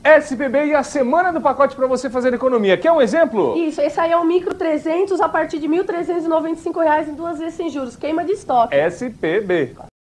SPB e a semana do pacote para você fazer economia. Quer um exemplo? Isso, esse aí é o micro 300 a partir de R$ 1.395 em 2 vezes sem juros. Queima de estoque. SPB.